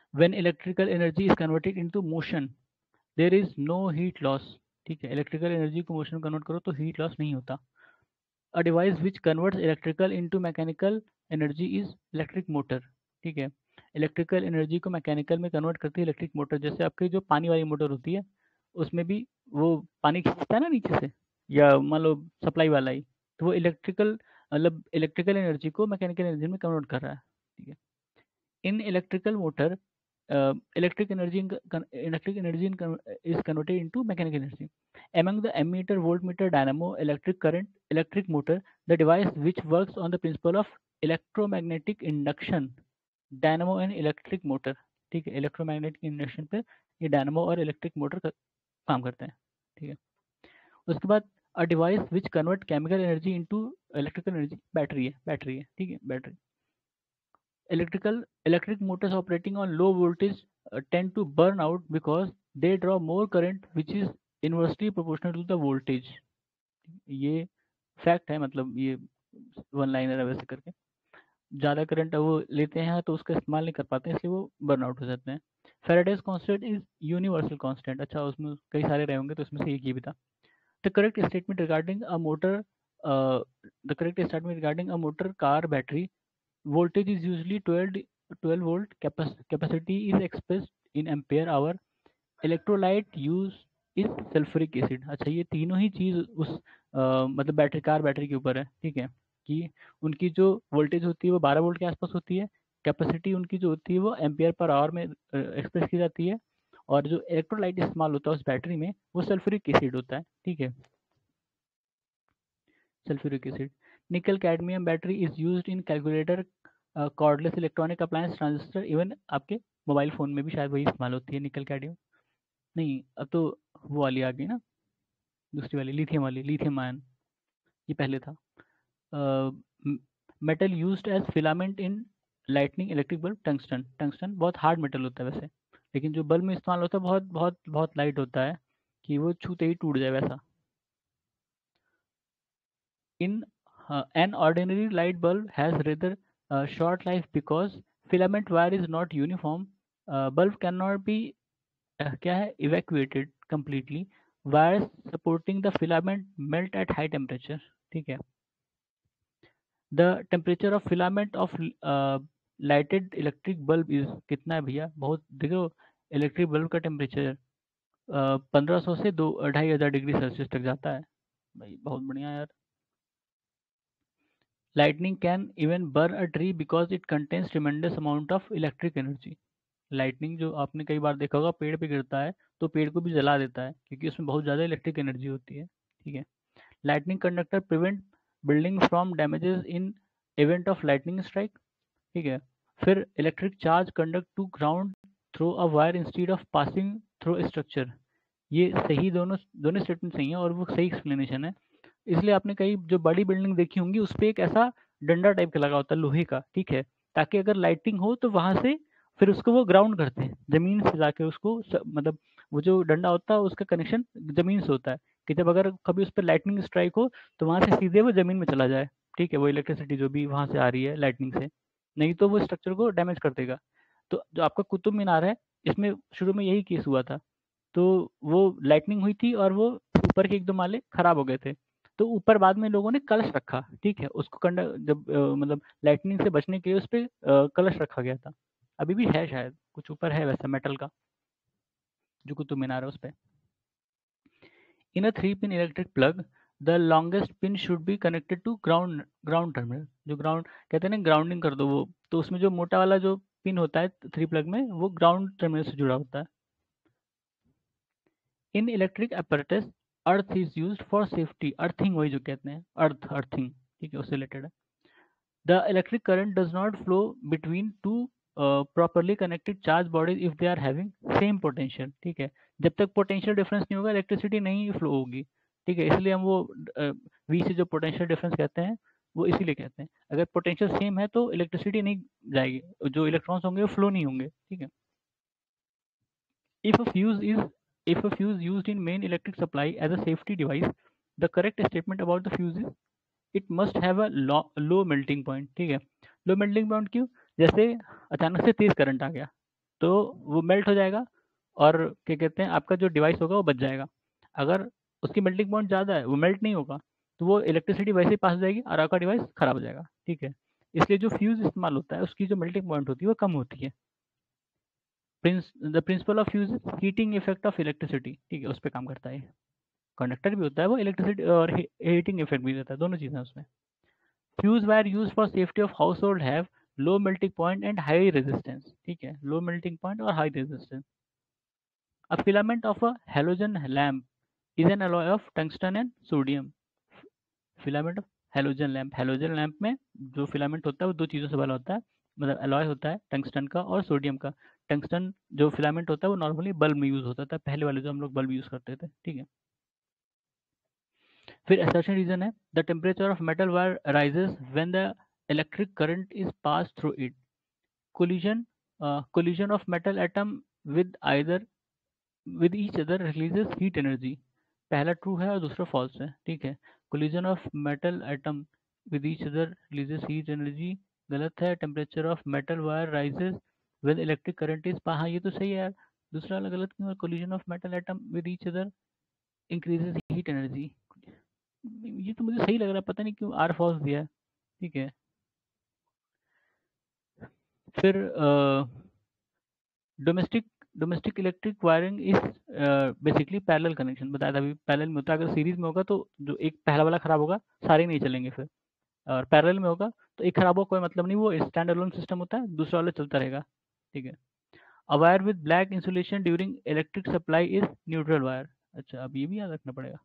When electrical energy is converted into motion there is no heat loss. ठीक है, इलेक्ट्रिकल एनर्जी को मोशन कन्वर्ट करो तो हीट लॉस नहीं होता। A device which converts electrical into mechanical energy is electric motor. ठीक है, इलेक्ट्रिकल एनर्जी को मैकेनिकल में कन्वर्ट करती है इलेक्ट्रिक मोटर। जैसे आपकी जो पानी वाली मोटर होती है उसमें भी वो पानी खींचता है ना नीचे से, या मान लो सप्लाई वाला ही, तो वो इलेक्ट्रिकल मतलब इलेक्ट्रिकल एनर्जी को मैकेनिकल एनर्जी में कन्वर्ट कर रहा है। ठीक है, in electrical motor electric energy electric energy is converted into mechanical energy. Among the ammeter, voltmeter, dynamo, electric current, electric motor, the device which works on the principle of electromagnetic induction, dynamo and electric motor। ठीक है, electromagnetic induction पे ये dynamo और electric motor का काम करते हैं। ठीक है, उसके बाद a device which convert chemical energy into electrical energy, battery है बैटरी है ठीक है, battery. Electrical electric motors operating on low voltage uh, tend to burn out because they draw more current which is inversely proportional to the voltage। ये fact है, मतलब ये one liner है वैसे करके। ज़्यादा करंट वो लेते हैं तो उसका इस्तेमाल नहीं कर पाते हैं, इसलिए वो बर्न आउट हो जाते हैं। Faraday's constant is universal constant. अच्छा, उसमें कई सारे रहे होंगे तो इसमें से एक ही भी था। The correct statement regarding a motor the correct statement regarding a motor car battery, voltage is usually twelve twelve volt, capac- capacity is expressed in ampere hour, electrolyte use is sulphuric acid. अच्छा, ये तीनों ही चीज उस अ, मतलब battery car battery के ऊपर है। ठीक है, कि उनकी जो वोल्टेज होती है वो बारह वोल्ट के आसपास होती है, कैपेसिटी उनकी जो होती है वो एम्पियर पर आवर में एक्सप्रेस की जाती है, और जो इलेक्ट्रोलाइट इस्तेमाल होता है उस बैटरी में वो सल्फ्यूरिक एसिड होता है। ठीक है, sulphuric acid. Nickel cadmium battery is used in calculator, cordless electronic appliance, transistor, even आपके मोबाइल फ़ोन में भी शायद वही इस्तेमाल होती है निकल कैडमियम। नहीं, अब तो वो वाली आ गई ना, दूसरी वाली लिथियम वाली, लिथियम आयन, ये पहले था। Metal used as filament in lightning electric bulb, tungsten. Tungsten बहुत हार्ड मेटल होता है वैसे, लेकिन जो बल्ब में इस्तेमाल होता है बहुत बहुत बहुत लाइट होता है कि वो छूते ही टूट जाए वैसा। In uh, an ordinary light bulb has rather uh, short life because filament wire is not uniform. Uh, bulb cannot be uh, क्या है evacuated completely. Wires supporting the filament melt at high temperature। ठीक है, the temperature of filament of uh, lighted electric bulb is कितना है भैया, बहुत देखो, electric bulb का टेम्परेचर पंद्रह सौ से दो ढाई हज़ार डिग्री सेल्सियस तक जाता है भाई, बहुत बढ़िया यार। Lightning can even burn a tree because it contains tremendous amount of electric energy। Lightning जो आपने कई बार देखा होगा पेड़ पे गिरता है तो पेड़ को भी जला देता है क्योंकि उसमें बहुत ज़्यादा इलेक्ट्रिक एनर्जी होती है। ठीक है, lightning conductor prevent building from damages in event of lightning strike. ठीक है, फिर electric charge conduct to ground through a wire instead of passing through structure. ये सही, दोनों दोनों स्टेटमेंट सही है और वो सही एक्सप्लेनेशन है। इसलिए आपने कई जो बड़ी बिल्डिंग देखी होंगी उस पे एक ऐसा डंडा टाइप का लगा होता है लोहे का। ठीक है, ताकि अगर लाइटिंग हो तो वहां से फिर उसको वो ग्राउंड करते हैं, जमीन से जाके उसको स- मतलब वो जो डंडा होता है उसका कनेक्शन जमीन से होता है, कि जब अगर कभी उस पर लाइटनिंग स्ट्राइक हो तो वहां से सीधे वो जमीन में चला जाए। ठीक है, वो इलेक्ट्रिसिटी जो भी वहां से आ रही है लाइटनिंग से, नहीं तो वो स्ट्रक्चर को डैमेज कर देगा। तो जो आपका कुतुब मीनार है, इसमें शुरू में यही केस हुआ था। तो वो लाइटनिंग हुई थी और वो ऊपर के एक दो माले खराब हो गए थे, तो ऊपर बाद में लोगों ने कलश रखा। ठीक है, उसको कंड जब अ, मतलब लाइटनिंग से बचने के लिए उस पे अ, कलश रखा गया था। अभी भी है शायद कुछ ऊपर है वैसा मेटल का, जो कुतुब मीनार है उस पे। In a three pin electric plug the longest pin should be connected to ground ground terminal. जो ग्राउंड कहते हैं ना, ग्राउंडिंग कर दो वो, तो उसमें जो मोटा वाला जो पिन होता है थ्री प्लग में वो ग्राउंड टर्मिनल से जुड़ा होता है। In electric apparatus earth is used for safety. Earthing वही जो कहते हैं, अर्थ अर्थिंग, ठीक है, उससे रिलेटेड है। The electric current does not flow between two properly connected charge bodies if they are having same potential. ठीक है, जब तक पोटेंशियल डिफरेंस नहीं होगा इलेक्ट्रिसिटी नहीं फ्लो होगी। ठीक है, इसलिए हम वो वी से जो पोटेंशियल डिफरेंस कहते हैं वो इसीलिए कहते हैं। अगर पोटेंशियल सेम है तो इलेक्ट्रिसिटी नहीं जाएगी, जो इलेक्ट्रॉन्स होंगे वो फ्लो नहीं होंगे। ठीक है, If a fuse is if a fuse used in main electric supply as a safety device, the correct statement about the fuse is it must have a low, low melting point। ठीक है, low melting point क्यों? जैसे अचानक से तेज current आ गया, तो वो melt हो जाएगा और क्या कहते हैं आपका जो डिवाइस होगा वो बच जाएगा। अगर उसकी मेल्टिंग पॉइंट ज़्यादा है, वो मेल्ट नहीं होगा, तो वो इलेक्ट्रिसिटी वैसे ही पास हो जाएगी और आपका डिवाइस खराब हो जाएगा, ठीक है। इसलिए जो फ्यूज़ इस्तेमाल होता है उसकी जो मेल्टिंग पॉइंट होती है वो कम होती है। Prince the principle of fuse heating effect of electricity, ठीक है, उस पे काम करता है ये। कंडक्टर भी होता है वो, इलेक्ट्रिसिटी और ही हीटिंग इफेक्ट भी रहता है, दोनों चीज़ें हैं उसमें। Fuse wire used for safety of household have low melting point and high resistance, ठीक है, लो मेल्टिंग पॉइंट और high resistance. A filament of a halogen lamp is an alloy of tungsten and sodium. Filament of halogen lamp, halogen lamp में जो filament होता है वो दो चीज़ों से बना होता है, मतलब एलॉय होता है टंगस्टन का और सोडियम का। टंगस्टन जो फिलामेंट होता है वो नॉर्मली बल्ब में यूज़ होता था, पहले वाले जो हम लोग बल्ब यूज़ करते थे, ठीक है। फिर assertion रीजन है the temperature of metal wire rises when the electric current is pass through it. Collision collision of metal atom with either with each other releases heat energy. पहला true है और दूसरा फॉल्स है, ठीक है। Collision of metal atom with each other releases heat energy गलत है। Temperature of metal wire rises with electric current is, हाँ ये तो सही है यार, दूसरा वाला गलत क्यों है? Collision of metal atom with each other increases heat energy, ये तो मुझे सही लग रहा है, पता नहीं क्यों आर फॉल्स दिया है, ठीक है। फिर domestic domestic electric wiring is basically parallel connection, बताया था अभी, पैरेलल में होता है। अगर सीरीज में होगा तो जो एक पहला वाला खराब होगा सारे नहीं चलेंगे फिर, और पैरेलल में होगा तो एक खराब हो कोई मतलब नहीं, वो स्टैंड अलोन सिस्टम होता है, दूसरा वाला चलता रहेगा, ठीक है। A wire with black insulation during electric supply is neutral wire. अच्छा, अब ये भी याद रखना पड़ेगा।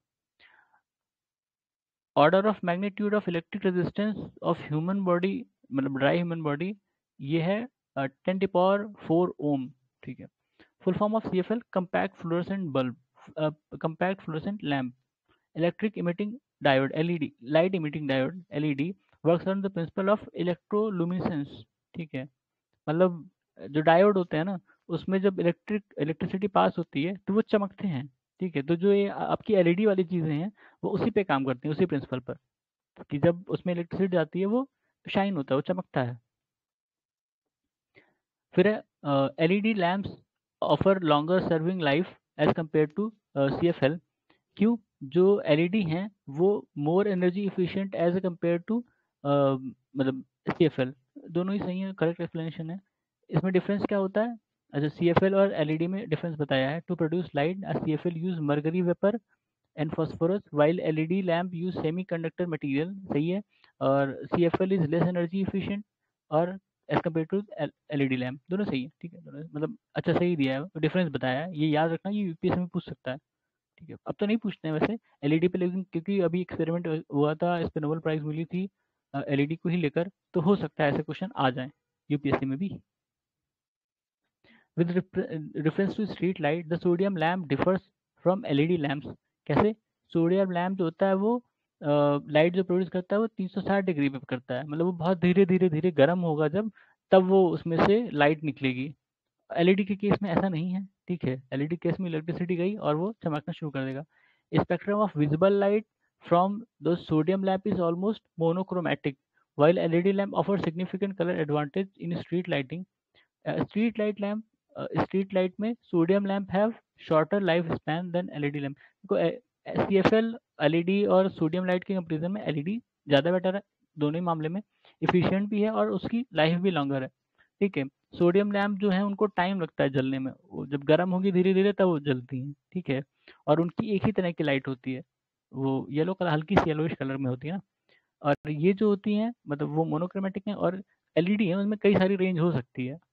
Order of magnitude of electric resistance of human body, मतलब ड्राई ह्यूमन बॉडी, ये है ten to power four ohm, ठीक है। Full form of C F L, compact fluorescent bulb, compact fluorescent lamp. Electric emitting diode L E D, light emitting diode L E D, works on the principle of electroluminescence, ठीक है। मतलब जो diode होते हैं ना, उसमें जब electric electricity pass होती है तो वो चमकते हैं, ठीक है। तो जो ये आपकी एल ई डी वाली चीज़ें हैं वो उसी पे काम करती हैं, उसी प्रिंसिपल पर, कि जब उसमें इलेक्ट्रिसिटी जाती है वो शाइन होता है, वो चमकता है। फिर है L E D lamps offer longer serving life as compare to C F L. क्यों? जो एल ई डी हैं वो more energy efficient as compare to मतलब सी एफ एल। दोनों ही सही है, करेक्ट एक्सप्लेनेशन है। इसमें डिफरेंस क्या होता है? अच्छा, सी एफ एल और एल ई डी में डिफरेंस बताया है। To produce light C F L use mercury vapour and phosphorus while L E D lamp use semiconductor material, सही है। और C F L is less energy efficient और as compare to L E D lamp, दोनों सही है, ठीक है, दोनों मतलब अच्छा सही दिया है, डिफरेंस बताया है, ये याद रखना, ये यू पी एस सी में पूछ सकता है, ठीक है। अब तो नहीं पूछते हैं वैसे एल ई डी पे, लेकिन क्योंकि अभी एक्सपेरिमेंट हुआ था, इस पे नोबेल प्राइज मिली थी एल ई डी को ही लेकर, तो हो सकता है ऐसे क्वेश्चन आ जाएं यू पी एस सी में भी। With reference to street light the sodium lamp differs from L E D lamps. कैसे? सोडियम लैम्प जो होता है वो लाइट जो प्रोड्यूस करता है वो तीन सौ साठ डिग्री पे करता है, मतलब वो बहुत धीरे धीरे धीरे गर्म होगा जब, तब वो उसमें से लाइट निकलेगी। एल ई डी के केस में ऐसा नहीं है, ठीक है। एल ई डी केस में इलेक्ट्रिसिटी गई और वो चमकना शुरू कर देगा। Spectrum of visible light from the sodium lamp is almost monochromatic while L E D lamp offers significant color advantage in street lighting. Street light lamp, street light में sodium lamp have shorter life span than L E D lamp. देखो C F L L E D और sodium light के comparison में L E D ज़्यादा better है, दोनों ही मामले में इफिशियंट भी है और उसकी लाइफ भी लॉन्गर है, ठीक है। सोडियम लैम्प जो है उनको टाइम लगता है जलने में, वो जब गर्म होगी धीरे धीरे तब वो जलती हैं, ठीक है। और उनकी एक ही तरह की लाइट होती है, वो येलो कलर, हल्की सी येलोइश कलर में होती है ना। और ये जो होती हैं मतलब वो मोनोक्रोमेटिक हैं, और एल ई डी है उनमें कई सारी रेंज हो सकती है।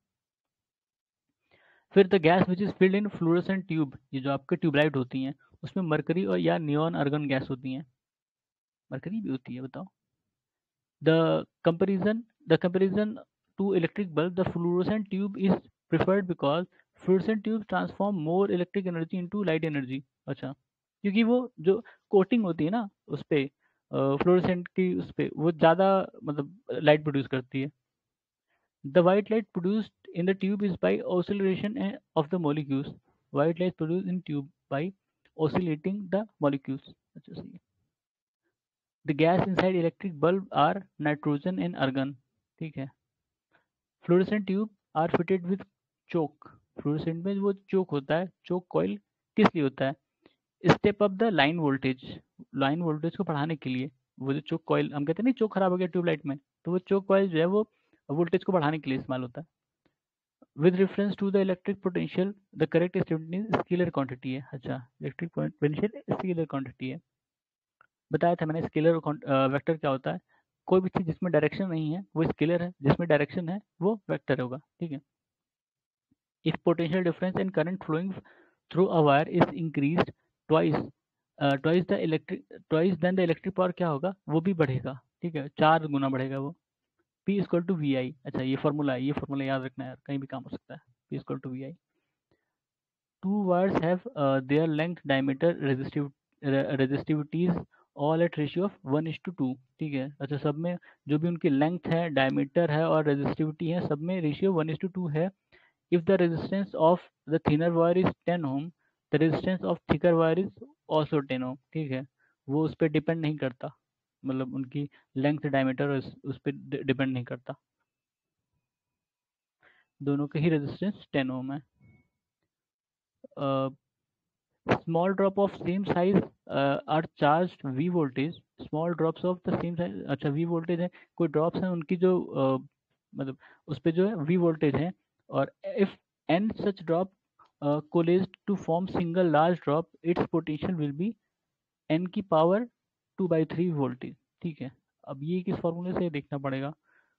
फिर the gas which is filled in fluorescent tube, ये जो आपके ट्यूबलाइट होती हैं उसमें मरकरी और या नियॉन अर्गन गैस होती हैं, मरकरी भी होती है, बताओ। The comparison the comparison to electric bulb the fluorescent tube is preferred because fluorescent tube transform more electric energy into light energy. अच्छा, क्योंकि वो जो कोटिंग होती है ना उस पे, फ्लोरेसेंट की उस पे वो ज़्यादा मतलब लाइट प्रोड्यूस करती है। The white light produced in the tube is by oscillation eh, of the molecules. White light produced in tube by oscillating the molecules. अच्छा सही है। The gas inside electric bulb are nitrogen and argon, ठीक है। Fluorescent tube are fitted with choke, fluorescent में वो चोक होता है, चोक coil किस लिए होता है? Step up the line voltage, line voltage को बढ़ाने के लिए। वो जो चोक कॉइल हम कहते हैं ना, चोक खराब हो गया ट्यूबलाइट में, तो वो चोक कॉइल जो है वो वोल्टेज को बढ़ाने के लिए इस्तेमाल होता है। With reference to the electric potential the correct statement scalar quantity है। अच्छा, इलेक्ट्रिक पोटेंशियल स्केलर क्वांटिटी है। बताया था मैंने स्केलर वेक्टर क्या होता है, कोई भी चीज जिसमें डायरेक्शन नहीं है वो स्केलर है, जिसमें डायरेक्शन है वो वेक्टर होगा, ठीक है। If potential difference in current flowing through a wire is increased twice, twice the electric twice then the electric power क्या होगा, वो भी बढ़ेगा, ठीक है, चार गुना बढ़ेगा वो। P equal to V I. अच्छा, ये फॉर्मूला है, ये फॉर्मूला याद रखना है यार, कहीं भी काम हो सकता है। P equal to V I. Two wires have uh, their length, diameter, resistiv re- resistivities all at ratio of one is to two, ठीक है। अच्छा, सब में जो भी उनकी लेंथ है, डायमीटर है और रेजिस्टिविटी है, सब में ratio one is to two है। If the resistance of the thinner wire is ten ohm, the resistance of thicker wire is also ten ohm, ठीक है। वो उस पर डिपेंड नहीं करता, मतलब उनकी लेंथ, डायमीटर उस, उस पर डिपेंड नहीं करता, दोनों के ही रेजिस्टेंस टेन ओम है। Small drop of same size are charge V voltage, small drops of the same size, अच्छा वी वोल्टेज है, कोई ड्रॉप्स हैं उनकी जो uh, मतलब उस पर जो है वी वोल्टेज है, और if N such drop coalesce to form single large drop, its potential will be N की power two by three voltage, ठीक है। अब ये किस फॉर्मूले से देखना पड़ेगा।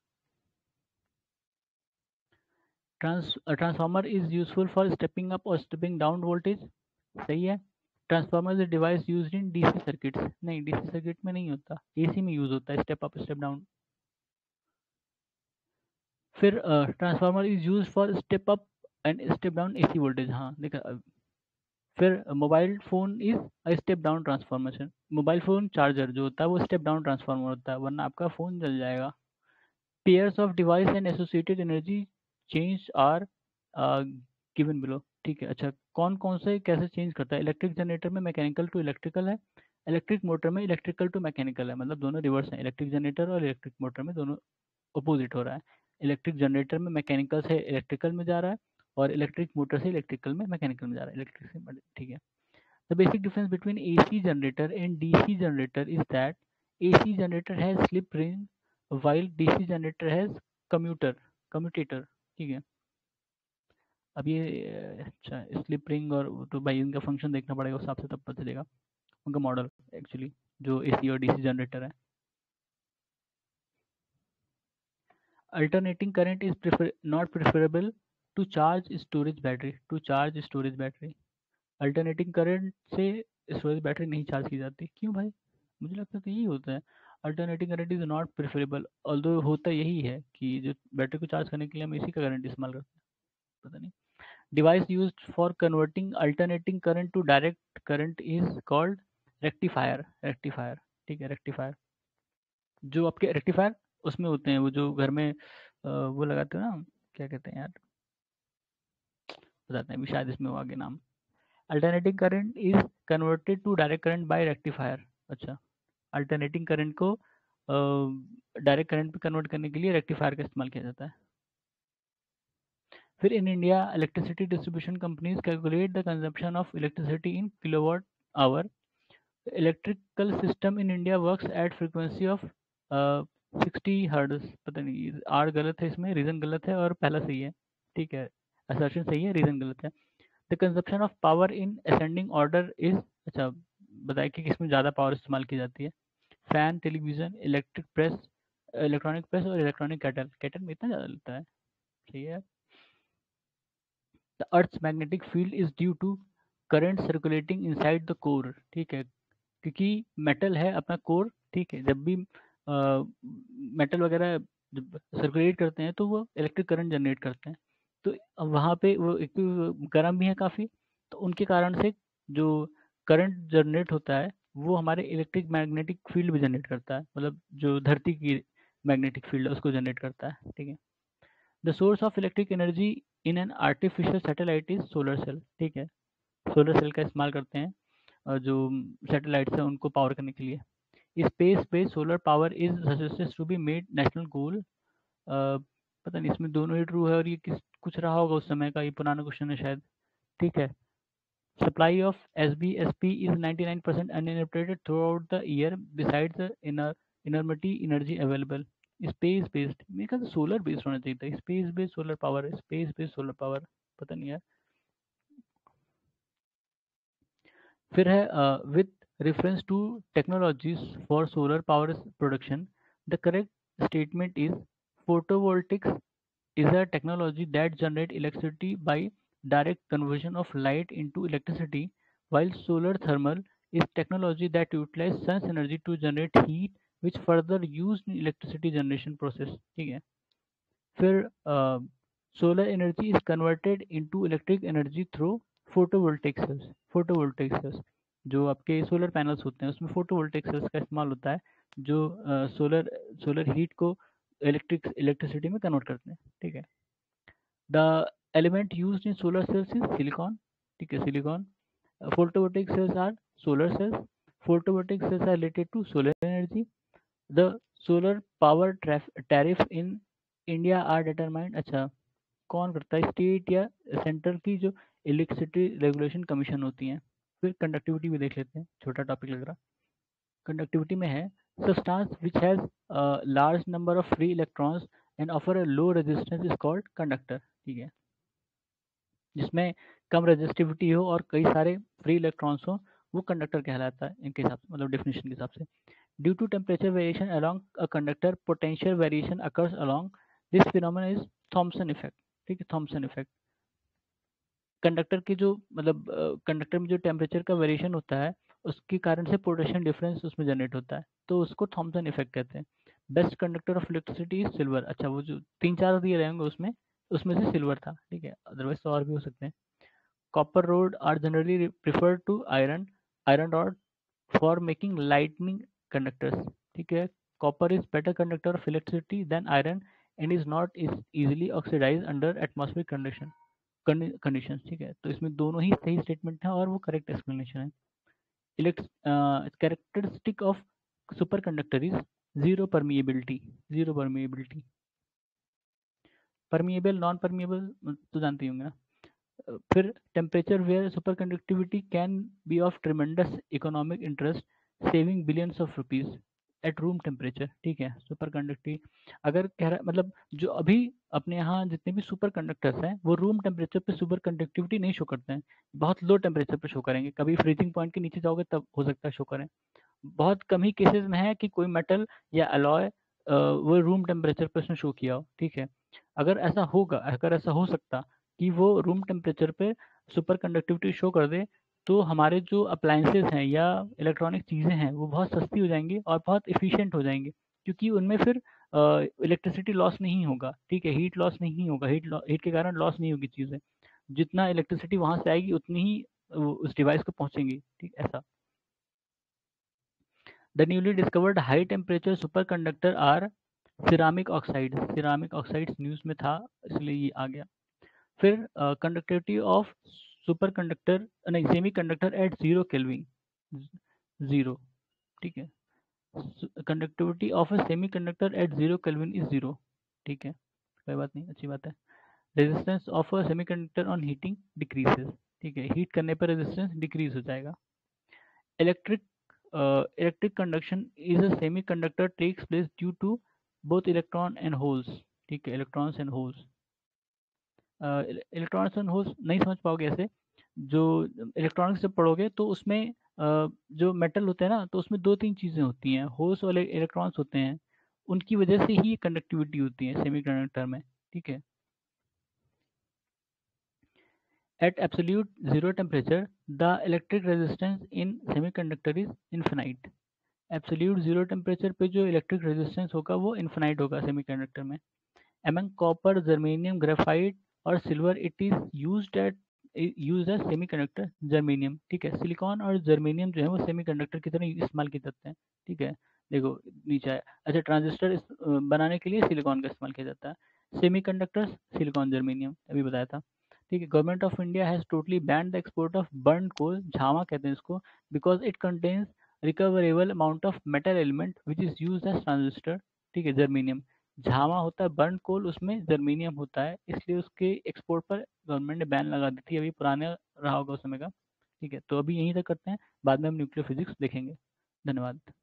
Trans transformer is useful for stepping up और स्टेपिंग डाउन वोल्टेज, सही है। Transformer is device used in DC circuits, नहीं डीसी सर्किट में नहीं होता, एसी में यूज होता है, स्टेप अप स्टेप डाउन। फिर transformer is use for step up and step down AC voltage, हाँ देखा। अ, फिर mobile phone is a step down transformation, mobile phone charger जो होता है वो स्टेप डाउन ट्रांसफार्मर होता है, वरना आपका फोन जल जाएगा। Pairs of device and associated energy change are given below, ठीक है। अच्छा, कौन कौन से कैसे चेंज करता है, इलेक्ट्रिक जनरेटर में मैकेनिकल टू इलेक्ट्रिकल है, इलेक्ट्रिक मोटर में इलेक्ट्रिकल टू मैकेनिकल है, मतलब दोनों रिवर्स हैं, इलेक्ट्रिक जनरेटर और इलेक्ट्रिक मोटर में दोनों अपोजिट हो रहा है। इलेक्ट्रिक जनरेटर में मैकेनिकल से इलेक्ट्रिकल में जा रहा है, और इलेक्ट्रिक मोटर से इलेक्ट्रिकल में मैकेनिकल में जा रहा है, इलेक्ट्रिक से, ठीक है। The basic difference between AC generator and DC generator is that AC generator has slip ring while D C generator has commuter commutator, ठीक है। अब ये अ, अच्छा, स्लिप रिंग और वो तो भाई इनका फंक्शन देखना पड़ेगा, उस हिसाब से तब पता चलेगा उनका मॉडल एक्चुअली, जो एसी और डीसी जनरेटर है। Alternating current is prefer not preferable to charge storage battery, to charge storage battery. Alternating current से स्टोरेज बैटरी नहीं चार्ज की जाती, क्यों भाई? मुझे लगता है कि यही होता है, alternating current is not preferable, although होता यही है कि जो बैटरी को चार्ज करने के लिए हम इसी का करंट इस्तेमाल करते हैं, पता नहीं। Device used for converting alternating current to direct current is called rectifier, rectifier, ठीक है, रेक्टिफायर। जो आपके रेक्टिफायर उसमें होते हैं, वो जो घर में अ, वो लगाते हो ना, क्या कहते हैं यार, बताते हैं अभी, शायद इसमें हो आगे नाम। Alternating current is converted to direct current by rectifier. अच्छा, अल्टरनेटिंग करंट को डायरेक्ट करंट पे कन्वर्ट करने के लिए रेक्टिफायर का इस्तेमाल किया जाता है। फिर in India electricity distribution companies calculate the consumption of electricity in kilowatt hour. Electrical system in India works at frequency of sixty hertz, पता नहीं आर गलत है इसमें, रीजन गलत है और पहला सही है, ठीक है। असर्शन सही है, रीजन गलत है। The consumption of power in ascending order is, अच्छा बताइए कि किसमें ज़्यादा पावर इस्तेमाल की जाती है। Fan, television, electric press, electronic press और इलेक्ट्रॉनिक कैटल, कैटल में इतना ज़्यादा लगता है, सही है। The earth's magnetic field is due to current circulating inside the core, ठीक है, क्योंकि मेटल है अपना कोर, ठीक है, जब भी मेटल वगैरह जब सर्कुलेट करते हैं तो वो इलेक्ट्रिक करंट जनरेट करते हैं, तो वहाँ पे वो एक तो गर्म भी है काफ़ी, तो उनके कारण से जो करंट जनरेट होता है वो हमारे इलेक्ट्रिक मैग्नेटिक फील्ड भी जनरेट करता है, मतलब जो धरती की मैग्नेटिक फील्ड है उसको जनरेट करता है, ठीक है। The source of electric energy in an artificial satellite is solar cell, ठीक है, सोलर सेल का इस्तेमाल करते हैं और जो सैटेलाइट्स हैं उनको पावर करने के लिए। Space based solar power is suggested to be made national goal, पता नहीं इसमें दोनों ही ट्रू है और ये किस कुछ रहा होगा उस समय का, ये पुराना क्वेश्चन है शायद, ठीक है। Supply of S B S P is ninety-nine percent uninterrupted throughout the year besides the inner inermity energy available. Space based, मेरे ख्याल से सोलर बेस्ड होना चाहिए था, space based solar power, space based solar power, पता नहीं यार। फिर है with reference to technologies for solar power production, the correct statement is photovoltaics is a technology that generates electricity by direct conversion of light into electricity, while solar thermal is technology that utilizes sun's energy to generate heat, which further used in electricity generation process, ठीक है। फिर solar energy is converted into electric energy through photovoltaic cells. Photovoltaic cells जो आपके solar panels होते हैं उसमें photovoltaic sales का इस्तेमाल होता है, जो सोलर सोलर हीट को इलेक्ट्रिक इलेक्ट्रिसिटी में कन्वर्ट करते हैं, ठीक है। The element used in solar cells is silicon, ठीक है, silicon. Uh, photovoltaic cells are solar cells. Photovoltaic cells are related to solar energy. The solar power tariff in India are determined, अच्छा कौन करता है, स्टेट या central की जो electricity regulation commission होती है। फिर कंडक्टिविटी भी देख लेते हैं, छोटा टॉपिक लग रहा। कंडक्टिविटी में है substance which has large number of free electrons and offer a low resistance is called conductor, ठीक है। जिसमें कम रेजिस्टिविटी हो और कई सारे फ्री इलेक्ट्रॉन्स हो, वो कंडक्टर कहलाता है इनके हिसाब से, मतलब डेफिनेशन के हिसाब से। Due to temperature variation along a conductor potential variation occurs along this phenomena is Thomson effect, ठीक है, थॉमसन इफेक्ट। कंडक्टर की जो मतलब कंडक्टर में जो टेम्परेचर का वेरिएशन होता है उसके कारण से पोटेंशियल डिफरेंस उसमें जनरेट होता है, तो उसको थॉमसन इफेक्ट कहते हैं। Best conductor of electricity is silver, अच्छा वो जो तीन चार दिए रहेंगे उसमें उसमें से सिल्वर था, ठीक है, अदरवाइज तो और भी हो सकते हैं। Copper rod are generally preferred to iron iron rod for making lightning conductors, ठीक है। Copper is better conductor of electricity than iron and is not is easily oxidized under atmospheric condition conditions, ठीक है। तो इसमें दोनों ही सही statement है और वो करेक्ट एक्सप्लेनेशन है। Elect characteristic of super conductor is zero permeability, zero permeability. Permeable non permeable तो जानते ही होंगे ना। फिर temperature where super conductivity can be of tremendous economic interest, saving billions of rupees at room temperature, ठीक है। Super conductivity अगर कह रहा मतलब जो अभी अपने यहाँ जितने भी सुपर कंडक्टर्स हैं वो रूम टेम्परेचर पे सुपर कंडक्टिविटी नहीं शो करते हैं, बहुत लो टेम्परेचर पे शो करेंगे, कभी फ्रीजिंग पॉइंट के नीचे जाओगे तब हो सकता है शो करें। बहुत कम ही केसेस में है कि कोई मेटल या अलॉय वो रूम टेम्परेचर पे उसने शो किया हो, ठीक है। अगर ऐसा होगा, अगर ऐसा हो सकता कि वो रूम टेम्परेचर पे सुपर कंडक्टिविटी शो कर दे, तो हमारे जो अप्लायंसेस हैं या इलेक्ट्रॉनिक चीज़ें हैं वो बहुत सस्ती हो जाएंगी और बहुत एफिशिएंट हो जाएंगी, क्योंकि उनमें फिर इलेक्ट्रिसिटी लॉस नहीं होगा, ठीक है, हीट लॉस नहीं होगा, हीट हीट के कारण लॉस नहीं होगी चीज़ें, जितना इलेक्ट्रिसिटी वहाँ से आएगी उतनी ही उस डिवाइस को पहुँचेंगी, ठीक ऐसा। The newly discovered high temperature superconductor are ceramic oxides, ceramic oxides news में था इसलिए ये आ गया। फिर कंडक्टिविटी ऑफ सुपर कंडक्टर नहीं semiconductor at zero kelvin, zero, ठीक है। Conductivity of a semiconductor at zero kelvin is zero, ठीक है, कोई बात नहीं, अच्छी बात है। Resistance of a semiconductor on heating decreases, ठीक है, हीट करने पर रेजिस्टेंस डिक्रीज हो जाएगा। Electric electric conduction is a semiconductor takes place due to both electron and holes, ठीक है, electrons and holes. Electronics and holes नहीं समझ पाओगे ऐसे, जो इलेक्ट्रॉनिक्स जब पढ़ोगे तो उसमें uh, जो मेटल होते हैं ना तो उसमें दो तीन चीज़ें होती हैं, होल्स और इलेक्ट्रॉन्स होते हैं, उनकी वजह से ही कंडक्टिविटी होती है सेमीकंडक्टर में, ठीक है। At absolute zero temperature the electric resistance in semiconductor is infinite, absolute zero temperature पे जो इलेक्ट्रिक रेजिस्टेंस होगा वो इन्फिनाइट होगा सेमीकंडक्टर में। Among copper, germanium, graphite और silver it is used at use as semiconductor germanium, ठीक है। Silicon और जर्मेनियम जो है वो सेमीकंडक्टर की तरह इस्तेमाल किए जाते हैं, ठीक है। देखो नीचे आया, अच्छा ट्रांजिस्टर बनाने के लिए सिलिकॉन का इस्तेमाल किया जाता है। सेमीकंडक्टर्स सिलिकॉन जर्मेनियम अभी बताया था, ठीक है। Government of India has totally banned the export of burn coal, झामा कहते हैं इसको, because it contains recoverable amount of metal element which is use as transistor, ठीक है, जर्मेनियम। झामा होता है बर्न कोल, उसमें जर्मीनियम होता है, इसलिए उसके एक्सपोर्ट पर गवर्नमेंट ने बैन लगा दी थी, अभी पुराना रहा होगा उस समय का। ठीक है, तो अभी यहीं तक करते हैं, बाद में हम न्यूक्लियर फिजिक्स देखेंगे। धन्यवाद।